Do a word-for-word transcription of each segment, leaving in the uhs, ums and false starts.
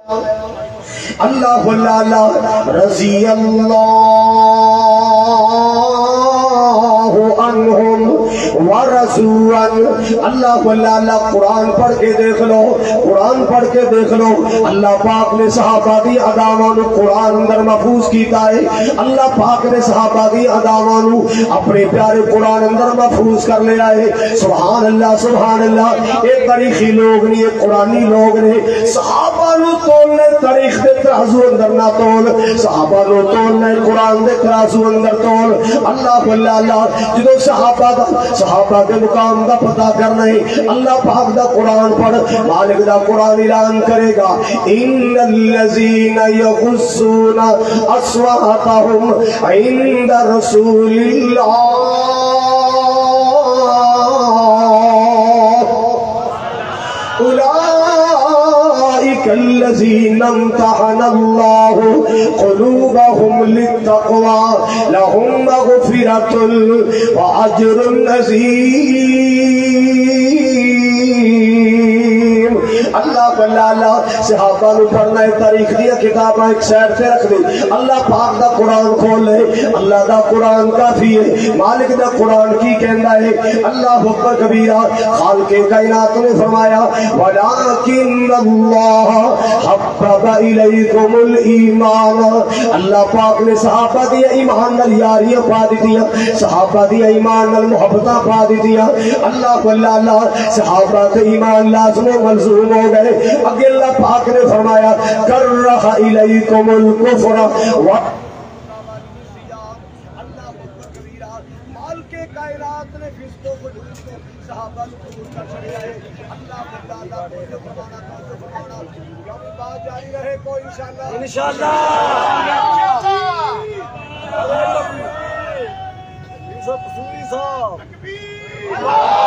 اللہ اللہ رضی اللہ عنہم ورضوا عنہ. اللہ اللہ قرآن پڑھ کے دیکھ لو، قرآن پڑھ کے دیکھ لو. اللہ پاک نے صحابہ دی اداوانو قرآن اندر محفوظ کیتا ہے. اللہ پاک نے صحابہ دی اداوانو اپنے پیارے قرآن اندر محفوظ کر لیا ہے. سبحان اللہ سبحان اللہ. ایک تاریخی لوگ نے، ایک قرآنی لوگ نے صحابہ نو تولنے تاریخ دے ترازو اندر نہ تول، صحابہ نو تولنے قرآن دے ترازو اندر تول. اللہ اللہ اللہ جدو صحابہ دا صحابہ کے مقام دا پتہ کرنا ہے، اللہ پاک دا قرآن پڑھ. مالک دا قرآن اعلان کرے گا ان الذین یغضون اصواتهم عند رسول اللہ الذين امتحن الله قلوبهم للتقوى لهم مغفرة وأجر عظيم. اللہ اللہ صحابہ نو پڑھنا ہے، تاریخ دیا کتاب ایک سائڈ سے رکھ دی. اللہ پاک دا قرآن کھول لے. اللہ دا قرآن کافی ہے. مالک دا قرآن کی کہندا ہے اللہ اکبر کبیرہ. خالق کائنات نے فرمایا وَلَٰكِنَّ اللَّهَ حَبَّبَ إِلَيْكُمُ الْإِيمَانَ. اللہ پاک نے صحابہ دیا ایمان نال یاریاں پا دیا، صحابہ دیا ایمان نال محبتاں پا دیا. اللہ اللہ صحابہ کے ایمان لازم و ملزوم ہو گئے. اگے اللہ پاک نے فرمایا کرہ الیکم الکفر و مال کے کائنات نے فسق و فجور کو صحابہ کو قبول کر چھڑیا ہے. اللہ اللہ کو جو فرمانا تھا جو فرمانا کیوں بات جاری رہے کو انشاءاللہ انشاءاللہ سب سوری صاحب تکبیر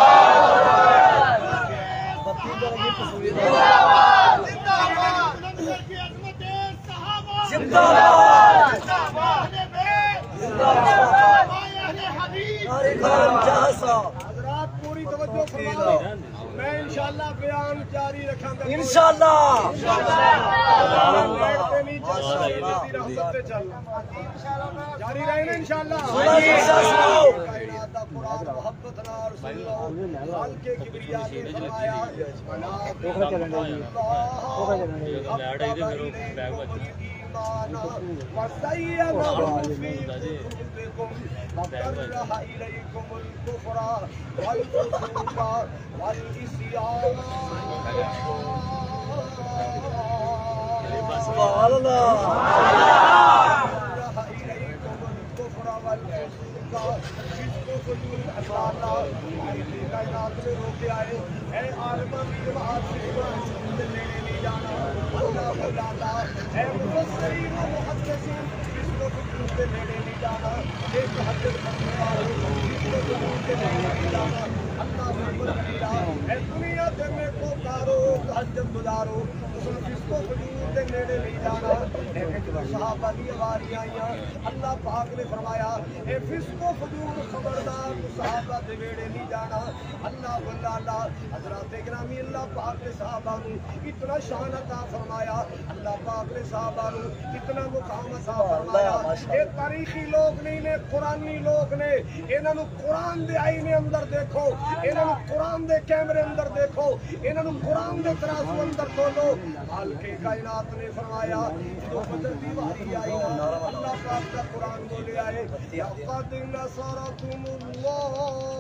حضرات پوری توجہ فرماؤ. میں انشاءاللہ بیان جاری رکھاں گا انشاءاللہ. جاری رہے نا انشاءاللہ. قرآن محبت نار سال کے کبریا نے فرمایا وَسَيَّنَهُ فِي قُلُوبِكُمْ وَكَرَّهَ إِلَيْكُمُ الْكُفْرَ وَالْفُسُوقَ وَالْعِصْيَانَ. سبحان اللہ. دنیا دینے کو کارو تہجد گزارو جس کو فجور دے نیڑے نہیں جانا. صحابہ دی واریاں آئیاں. اللہ پاک نے فرمایا اے فسق و فجور خبردار صحابہ دے نیڑے نہیں جانا. اللہ اللہ اللہ حضرات گرامی اللہ پاک نے صحابہ نو اتنا شان عطا فرمایا. اللہ پاک نے صحابہ نو اتنا مقام عطا فرمایا. اے تاریخی لوگ نہیں نے، قرآنی لوگ نے. انہاں نو قرآن دے آئینے اندر دیکھو، انہاں نو قرآن دے کیمرے اندر دیکھو، انہاں نو قرآن دے ترازو اندر تولو. خالق کائنات نے فرمایا جو بدر دی واری آئی نا اللہ پاک کا قرآن بولے آئے لقد نصرکم اللہ.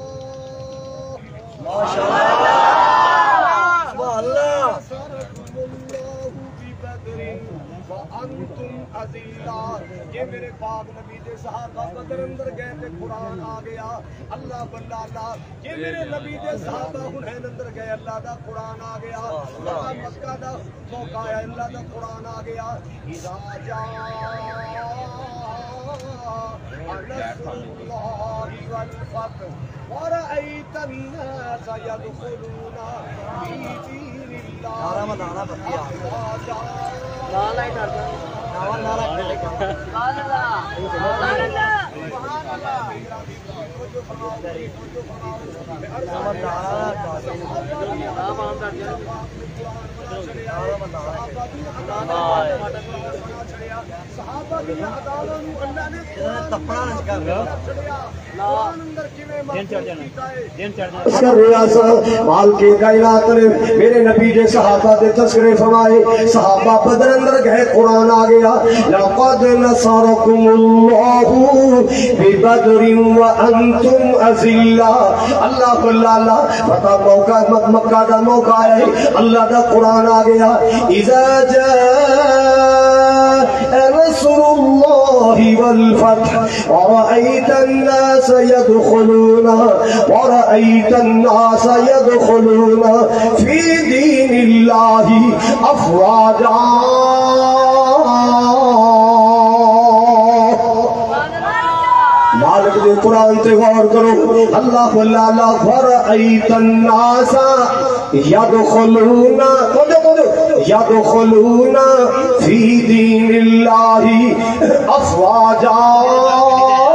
ماشاءاللہ سبحان اللہ. نصرکم اللہ ببدر وانتم اذلہ. یہ میرے پاک نبی دے صحابہ بدر اندر گئے تھے قرآن آ گیا. اللہ بلہ اللہ یہ میرے نبی دے صحابہ حنین اندر گئے اللہ دا قرآن آ گیا. اللہ مکہ دا موقع ہے اللہ دا قرآن آ گیا. اذا جاء نصر اللہ والفتح ورأيت الناس يدخلون في دين الله. مال کے کائنات نے میرے نبی دے صحابہ دے تذکرے فرمائے. صحابہ بدر اندر گئے, قرآن آ گیا لقد نصرکم اللہ ببدر وانتم اذلہ. اللہ اللہ پتہ موقع مکہ دا موقع ہے, اللہ دا قرآن آ گیا اذا جاء نصر اللہ والفتح ورأيت الناس يدخلون ورأيت الناس يدخلون في دين الله أفواجا. مالک دے قرآن تے غور کرو. اللہ اللہ ورأيت الناس يدخلون يدخلون في دين الله أفواجا.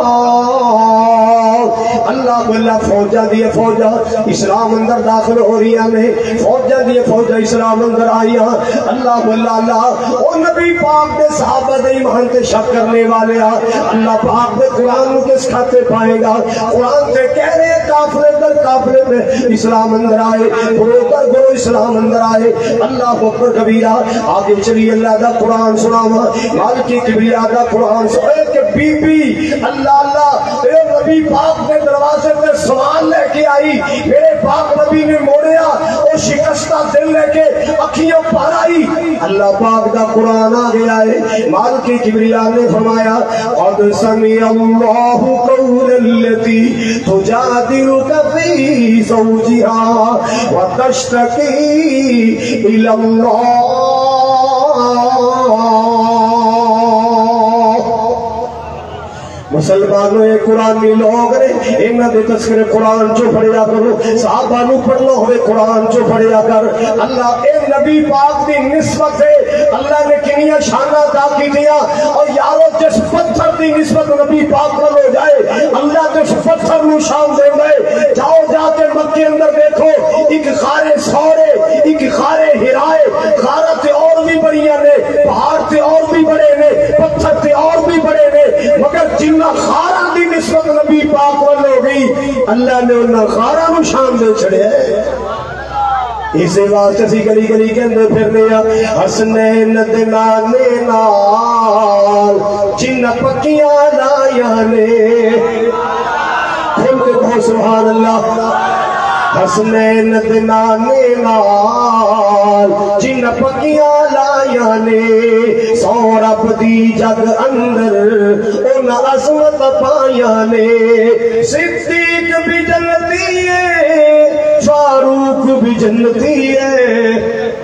اللہ اللہ فوجہ دیئے فوجہ اسلام اندر داخل ہو رہی ہیں, فوجہ دیئے فوجہ اسلام اندر آئی ہیں. اللہ اللہ اللہ او نبی پاک دے صحابہ دے ایمان تے شک کرنے والے ہیں. اللہ پاک دے قرآن کس کھاتے پائے گا. قرآن تے کہہ رہے کافلے در کافلے میں اسلام اندر آئے, گرو در گرو اسلام اندر آئے. اللہ اکبر کبیرہ. آگے چلی اللہ دا قرآن سناوا, مالکی کبیرہ دا قرآن سناوا کہ بی بی اللہ اللہ اے نبی پاک دے دروازے میں سوال لے کے آئی. میرے پاک نبی نے موڑیا اور شکستہ دل لے کے اکھیوں پر آئی. اللہ پاک دا قرآن آ گیا ہے. مالکی کبریاء نے فرمایا قد سمع اللہ قول التی تجادلک فی زوجها وتشتکی الی اللہ. مسلمانوں یہ قرآنی لوگ نے انہاں دے تذکرے قرآن جو پڑھیا کرو. صحابہ نو پڑھنا ہوئے قرآن جو پڑھیا کر. اللہ اے نبی پاک دی نسبت ہے اللہ نے کنیا شانہ دا کی دیا. اور یارو جس پتھر دی نسبت نبی پاک پر ہو جائے اللہ جس پتھر نو شان دے گئے. جاؤ جا کے مکے اندر دیکھو ایک خارے سورے ایک خارے ہرائے. خارہ تے اور بھی بڑیاں نے, پہاڑ تے اور بھی بڑے نے, پتھر تے اور بھی بڑے نے, مگر جنہ خارہ دی نسبت نبی پاک والے ہو گئی اللہ نے انہاں خارہ نو شان دے چھڑے ہیں. اسے واسطے سی گلی گلی کہندے پھرنے حسنین دے نانے نال جن پکیاں لائیاں نے. کھل کے کہو سبحان اللہ. حسنین دے نانے نال جن پکیاں لائیاں نے. سو رب دی جگ اندر ان عظمت پائیاں نے. صدیق بھی جنتی ہے, فاروق بھی جنتی ہے.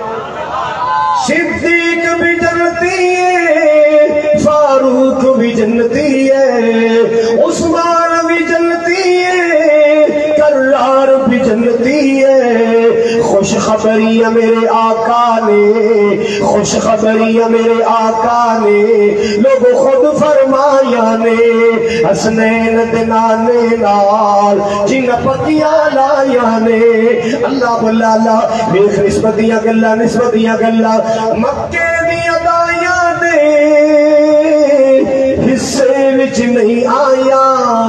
صدیق بھی جنتی ہے, فاروق بھی جنتی ہے. عثمان بھی جنتی ہے, کرار بھی جنتی ہے. خوش خبری میرے آقا نے, خوش خبری میرے آقا نے لوگ خود فرمایا نے. حسنین دے نانے نال جن پکیاں لائیاں نے. اللہ اللہ اللہ بیخ نسبتیاں گلہ نسبتیاں گلہ مکے دیا دائیاں نے حصے وچ نہیں آیا.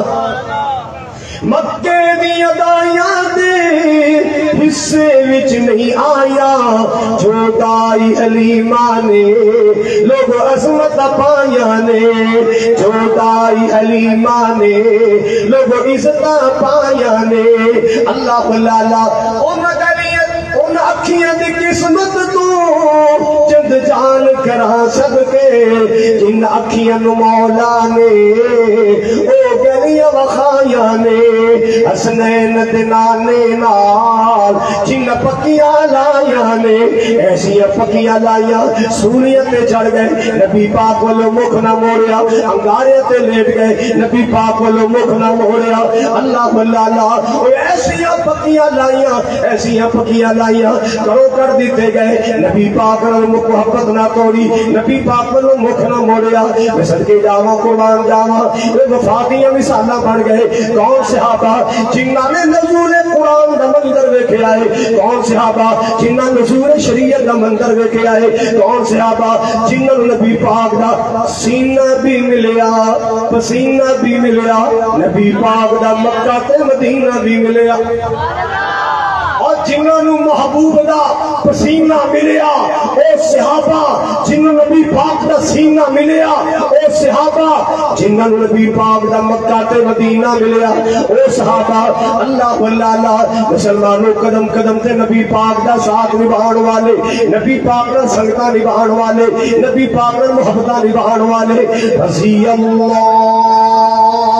مکے دیا دائیاں دے حصے وچ نہیں آیا. جو دائی حلیمہ نے لوگ عظمت پایا نے. جو دائی حلیمہ نے لوگ عزت پایا نے. اللہ اللہ ان گلیت ان اکھیاں دی قسمت تو چند جان کرا سب کے. جن اکھیاں مولا نے او گلی ایسیا وخایا نے حسنین دے نانے نال جن پکیاں لائیاں نے ایسیا پکیاں لائیاں سوریت تے چڑھ گئے نبی پاک والو مکھ نہ موڑیا انگارے تے لیٹ گئے نبی پاک والو مکھ نہ موڑیا اللہ اللہ ایسیا پکیاں لائیاں ایسیا پکیاں لائیاں کرو کر دیتے گئے نبی پاک والو محبت نہ توڑی نبی پاک والو مکھ نہ موڑیا میں صدقے جاواں قربان جاواں یہ وفاتیاں مثالاں بن گئے کون صحابہ جنہاں نے نزول قرآن دا منظر ویکھے آئے کون صحابہ جنہاں نزول شریعت دا منظر ویکھے آئے کون صحابہ جنہاں نبی پاک دا سینہ بھی ملیا پسینہ بھی ملیا نبی پاک دا مکہ تے مدینہ بھی ملیا اور جنہاں نو محبوب دا پسینہ ملیا اے صحابہ جنہاں نبی پاک دا سینہ ملیا اے صحابہ جنہاں نو نبی پاک دا مکہ تے مدینہ ملیا اے صحابہ اللہ اللہ مسلمانوں قدم قدم تے نبی پاک دا ساتھ نبھان والے نبی پاک دا سنگتاں نبھان والے نبی پاک دا محبتاں نبھان والے رضی اللہ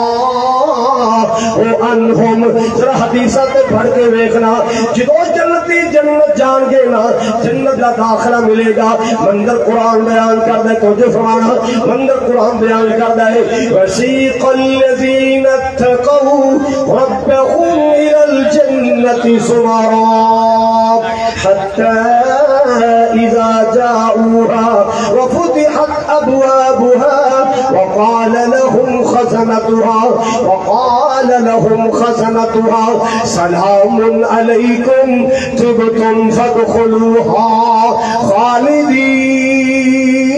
او انہم ذرا حدیثہ تے پڑھ کے ویکھنا جدو جنتی جنت جان گے نا جنت کا داخلہ ملے گا منظر قرآن بیان کر دے تو جو فرمانا منظر قرآن بیان کر دے وسیق الذین اتقوا ربهم الى الجنة زمرا حتى اذا جاءوها وفتحت ابوابها وقال لهم خزنتها وقال لهم خزنتها سلام علیکم طبتم فادخلوها خالدین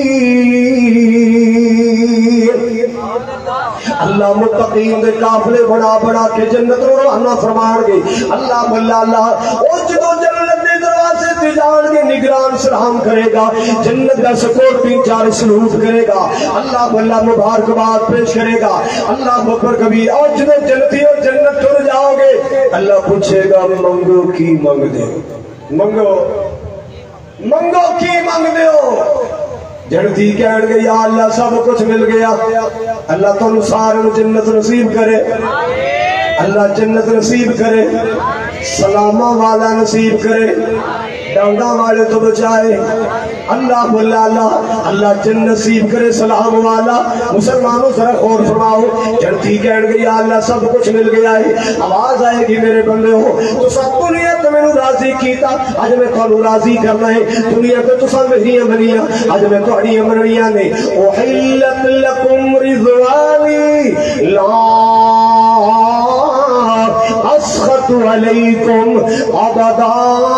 اللہ متقین دے قافلے بڑا بڑا کے جنت روانہ فرمان گے اللہ اللہ اللہ او جدو جنت دے دروازے تے جان کے نگران سلام کرے گا جنت دا سکورٹی چار سلوٹ کرے گا اللہ اللہ مبارکباد پیش کرے گا اللہ اکبر کبیر اور جدو جنتیوں جنت ٹر جاؤ گے اللہ پوچھے گا منگو کی منگ دے منگو منگو کی منگ دے ہو جنتی کہن گے یا اللہ سب کچھ مل گیا اللہ تو سارے جنت نصیب کرے اللہ جنت نصیب کرے سلامہ والا نصیب کرے ڈانگا والے تو بچائے اللہ اللہ اللہ اللہ جن نصیب کرے سلام والا مسلمانوں ذرا غور فرماؤ جنتی کہن گے یا اللہ سب کچھ مل گیا ہے آواز آئے گی میرے بندے ہو تو سب دنیا تو میں راضی کیتا آج میں تو راضی کرنا ہے دنیا تو تو سب میری منیا آج میں تو اڑی منیا نے احلت لکم رضوانی لا اسخط علیکم ابدا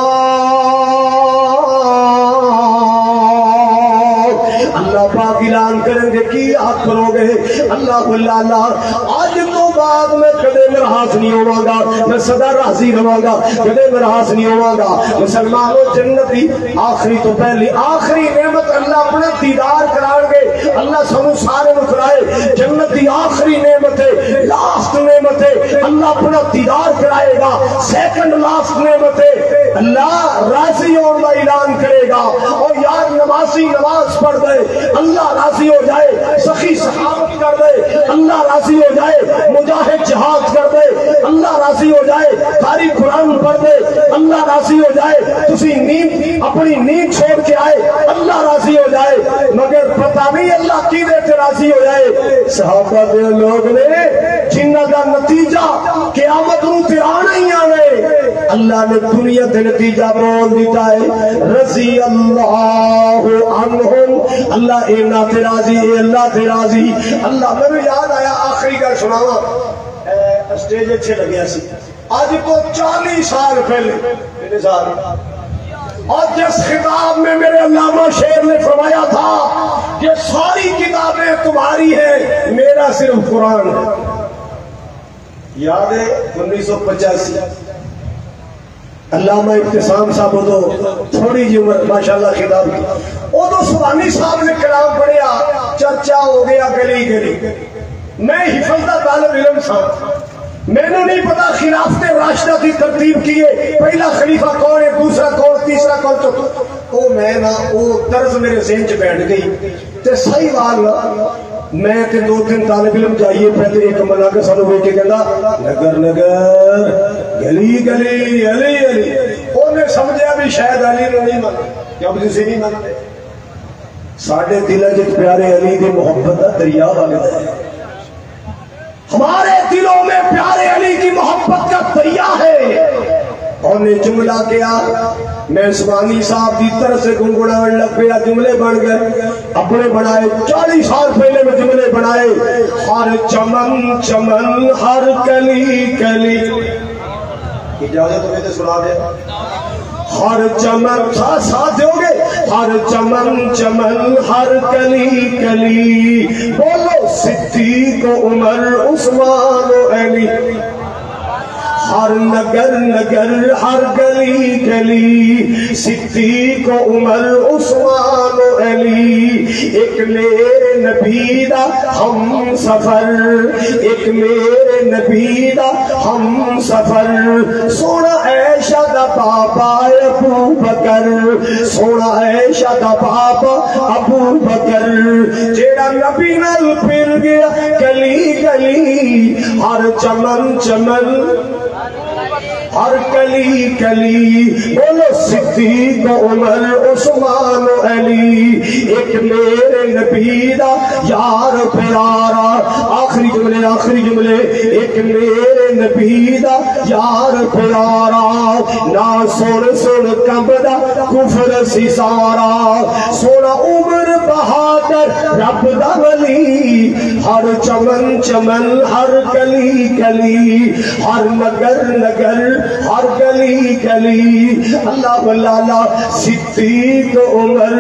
اللہ پاک اعلان کریں گے کی آپ کرو گے اللہ اللہ اللہ آج تو بعد میں کدے میرا ہاتھ نہیں ہوا گا میں سدا راضی رہوں گا کدے میرا ہاتھ نہیں ہوا گا مسلمانوں جنتی آخری تو پہلی آخری نعمت اللہ اپنے دیدار کرائیں گے اللہ سنو سارے نو کرائے جنتی آخری نعمت ہے لاسٹ نعمت ہے اللہ اپنا دیدار کرائے گا سیکنڈ لاسٹ نعمت ہے اللہ راضی ہونے کا اعلان کرے گا اور یار نمازی نماز پڑھ دے اللہ راضی ہو جائے سخی سخاوت کر دے اللہ راضی ہو جائے مجاہد جہاد کر دے اللہ راضی ہو جائے قاری قرآن پڑھ دے اللہ راضی ہو جائے تسی نیند اپنی نیند چھوڑ کے آئے اللہ راضی ہو جائے مگر پتہ نہیں اللہ کی دے کے راضی ہو جائے صحابہ دے لوگ نے جنہ کا نتیجہ قیامت نو تیرانا ہی آنے اللہ نے دنیا دے نتیجہ بول دیتا ہے رضی اللہ عنہم اللہ اے نا تے راضی اے اللہ تے راضی اللہ میں یاد آیا آخری گل سناواں اسٹیج اچھے لگیا سی آج کو چالیس سال پہلے میرے ساتھ اور جس خطاب میں میرے علامہ شیر نے فرمایا تھا کہ ساری کتابیں تمہاری ہیں میرا صرف قرآن ہے یاد ہے انیس سو پچاسی علامہ ابتسام صاحب تو تھوڑی جی عمر ماشاءاللہ خطاب کی وہ تو سبحانی صاحب نے کلام پڑھیا چرچا ہو گیا گلی گلی میں حفظہ طالب علم صاحب میں نے نہیں پتا خلافت راشدہ کی ترتیب کی ہے پہلا خلیفہ کون ہے دوسرا کون تیسرا کون تو وہ میں نا وہ طرز میرے ذہن چ بیٹھ گئی تے صحیح بات میں تے دو تین طالب علم جائیے پہ تے ایک منا کے سانو ویکھ کے کہندا نگر نگر گلی گلی علی علی اونے سمجھیا بھی شاید علی نو نہیں مانتے جب جسے نہیں مانتے ساڈے دل وچ پیارے علی دی محبت دا دریا وگدا ہے ہمارے دلوں میں پیارے علی کی محبت کا دریا ہے اور نے جملہ کیا میں سبحانی صاحب کی طرح سے گنگنانے لگ گیا جملے بن گئے اپنے بنائے چالیس سال پہلے میں جملے بنائے ہر چمن چمن ہر کلی کلی اجازت ہمیں تو سنا دے ہر چمن ساتھ ساتھ ہو گے ہر چمن چمن ہر کلی کلی بولو صدیق عمر عثمان و علی ہر نگر نگر ہر گلی گلی صدیق عمر عثمان و علی ایک میرے نبی دا ہم سفر ایک میرے نبی دا ہم سفر سونا عائشہ دا پاپا ابو بکر سونا عائشہ دا پاپا ابو بکر جیڑا نبی نال پھر گیا گلی گلی ہر چمن چمن ہر کلی کلی بولو صدیق عمر عثمان و علی ایک میرے نبی دا یار پیارا آخری جملے آخری جملے ایک میرے نبی دا یار پیارا نہ سن سن کمبدا کفر سی سارا سونا عمر بہادر رب دا ولی ہر چمن چمن ہر کلی کلی ہر نگر نگر ہر گلی گلی اللہ اللہ صدیق عمر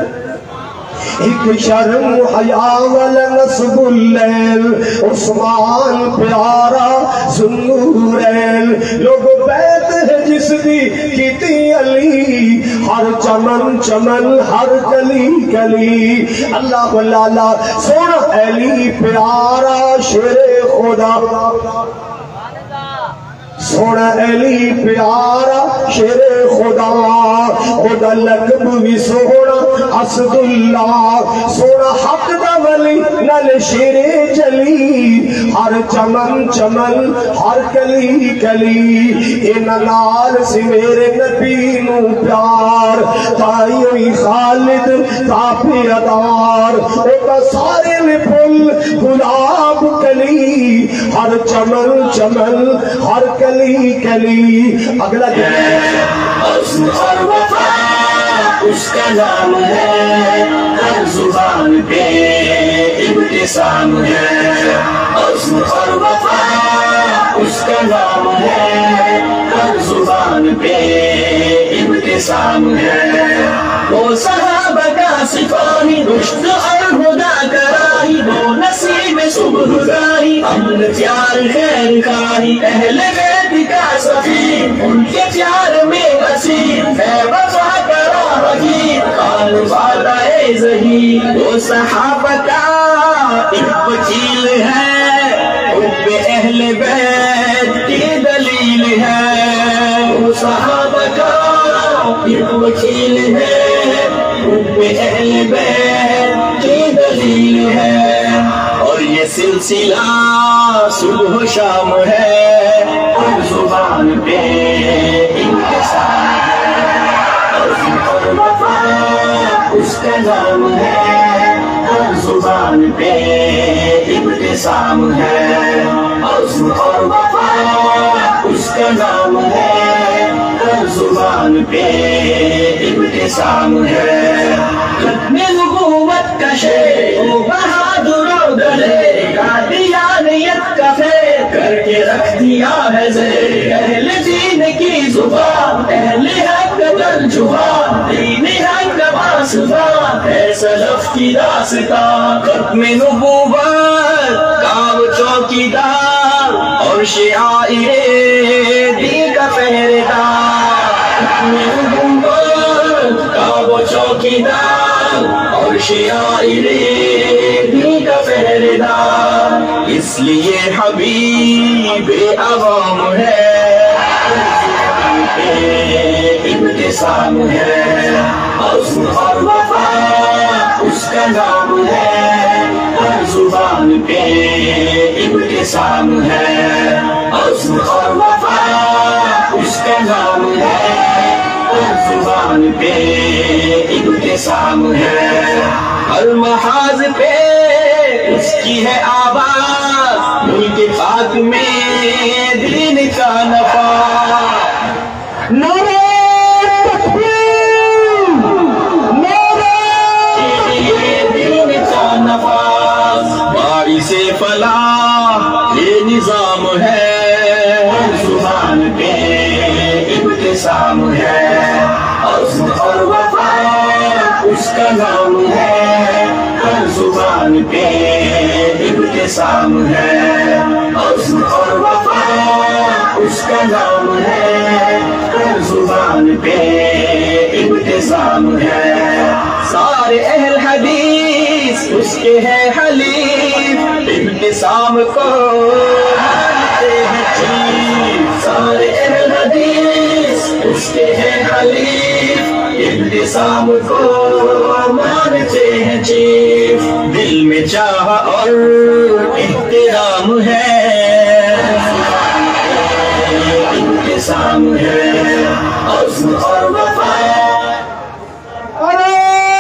ایک شرم حیا والا نصب اللیل عثمان پیارا ذوالنورین لوگ بیت ہے جس دی کیتی علی ہر چمن چمن ہر گلی گلی اللہ اللہ سونا علی پیارا شیر خدا سونا علی پیارا شیر خدا خدا لقب بھی سونا اسد اللہ سونا حق دا ولی نل شیر جلی ہر چمن چمن ہر کلی کلی ان نال سی میرے نبی نو پیار تائی ہوئی خالد تاپی ادار اوکا سارے نے پھل گلاب کلی ہر چمن چمن ہر کلی کلی اگلا حسن اور وفا اس کا نام ہے ہر زبان پہ ابتسام ہے حسن اور وفا اس کا نام ہے ہر زبان پہ ابتسام ہے وہ صحابہ کا سپاہی رشد اور ہدا کراہی وہ نصیب صبح گاہی امن پیار خیر خواہی اہل بیت کا سفیر ان کے پیار میں اسیر ہے وفا کرا رہی کال والا اے ظہیر وہ صحابہ کا ایک وکیل ہے حب اہل بیت کی دلیل ہے وہ صحابہ کا ایک وکیل ہے حب اہل بیت کی دلیل ہے اور یہ سلسلہ صبح و شام ہے ہر زبان پہ انتظام ہے اور وفا اس کا نام ہے ہر زبان پہ ابتسام ہے اور وفا اس کا نام ہے ہر زبان پہ ابتسام ہے ختم نبوت کا شیر وہ بہادر و دلیر قادیانیت کا فیر کر کے رکھ دیا ہے زیر اہل دین کی زبان اہل حق ترجمان دین حق باسبان ہے سلف کی داستان ختم نبوت کا وہ چوکیدار اور شعائر دین کا پہرےدار ختم نبوت کا وہ چوکیدار اور شعائر دین کا پہرےدار اس لیے حبیب عوام ہے ابتسام ہے حسن اور وفا اس کا نام ہے ہر पे इब्तिसाम है, हुस्न और वफा उसका नाम है, हर जुबान पे इब्तिसाम है, हर महाज पे उसकी है आवाज, मुल्क पाक में दीन का नफा। नारे तकबीर, नारे दीन का नफाज, बारी से फलाह ये निजाम है, हर जुबान पे इब्तिसाम है, हुस्न और वफा उसका नाम है, हर जुबान पे इब्तिसाम है, हुस्न और वफा उसका नाम है, हर जुबान पे इब्तिसाम है। सारे अहल हदीस उसके हैं हलीफ, इब्तिसाम को मानते हैं चीफ। सारे अहल हदीस उसके हैं हलीफ, इब्तिसाम को मानते हैं चीफ। दिल में चाह और इhtiraam है, इब्तिसाम है, हुस्न और वफा। अरे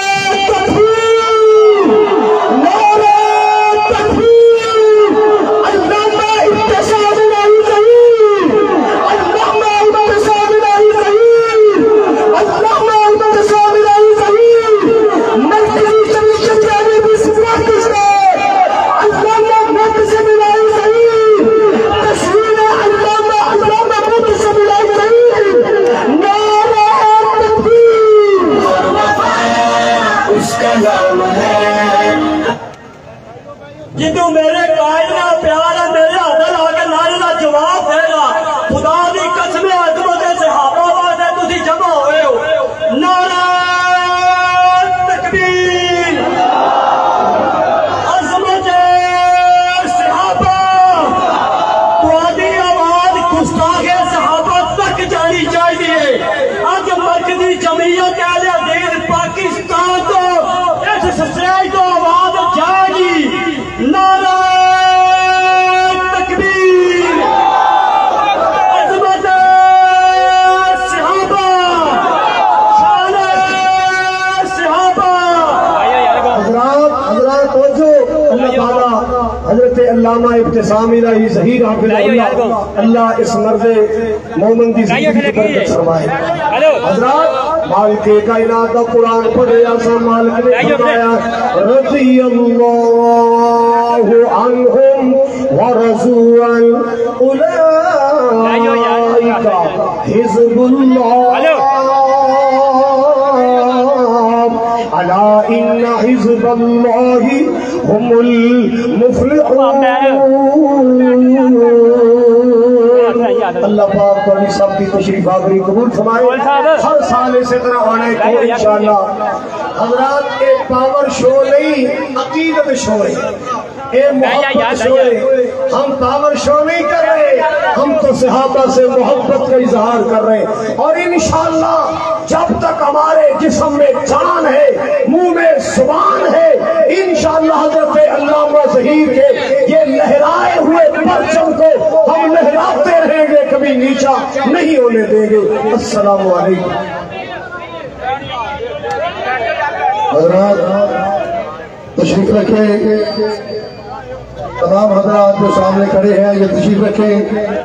तकबीर, नारे तकबीर, अल्लामा इब्तिसाम नहीं ज़हीर, अल्लामा इब्तिसाम नहीं ज़हीर, अल्लामा इब्तिसाम नहीं ज़हीर, मरकज़ी कमीशन जाने भी सिफारिश है, अल्लामा इब्तिसाम नहीं ज़हीर, तस्वीर अल्लामा अल्लामा इब्तिसाम नहीं ज़हीर, नारे तकबीर। और वफा उसका नाम है। जिदू मेरे कायल ना प्यार है, मेरे हाथ आके नारे का जवाब देगा। खुदा दी कसम अजमत सहाबा वास्ते तुसी जमा होए हो। नारा तकबीर, अजमत सहाबा, तुहाडी आवाज गुस्ताखे सहाबा तक जानी चाहिए। अज मरकजी जमीयत अहले हदीस पाकिस्तान तो इस स्टेज तो आवाज जाएगी। नारा तकबीर, अज़मत सहाबा, शान सहाबा। हजरात हजरात तवज्जो, अल्लाह ताला हजरत अल्लामा इब्तिसाम इलाही ज़हीर हाफिज़हुल्लाह, अल्लाह इस मर्दे मोमिन की ज़िंदगी की बरकत फरमाए। हजरात मालिक कायनात का कुरान पढ़े, ऐसा मालिक ने फरमाया रज़ियल्लाहु अन्हुम व रज़ू अन उलाइका हिज़्बुल्लाह अला इन्ना हिज़्बल्लाहि हुमुल मुफ़्लिहून। अल्लाह पाक तुम्हारी सबकी तशरीफ आवरी कबूल फरमाए। हर साल इसी तरह आने को इंशाअल्लाह। हजरात एक पावर शो नहीं, अकीदत शो है, एक मोहब्बत शो है। हम पावर शो नहीं कर रहे, हम तो सहाबा से मोहब्बत का इजहार कर रहे हैं। और इंशाअल्लाह जब तक हमारे जिस्म में जान है, मुंह में जुबान है, इंशाअल्लाह हज़रत अल्लामा ज़हीर के ये लहराए हुए परचम को हम लहराते रहेंगे, कभी नीचा नहीं होने देंगे। अस्सलामु अलैकुम। हज़रात तशरीफ रखें, तमाम हज़रात जो सामने खड़े हैं ये तशरीफ रखें।